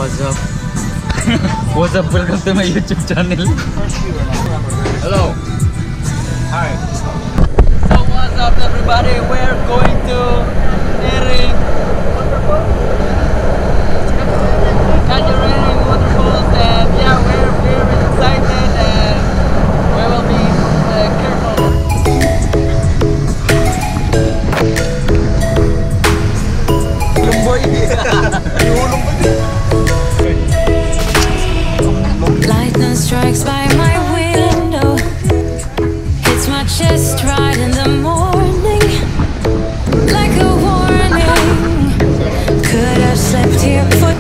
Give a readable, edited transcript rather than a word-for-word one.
What's up? What's up? Welcome to my YouTube channel. Hello. Hi. So what's up, everybody? We're going to Ering waterfalls, and yeah, we're very excited, and we will be careful. Lightning strikes by my window. It's my chest right in the morning, like a warning. Could have slept here for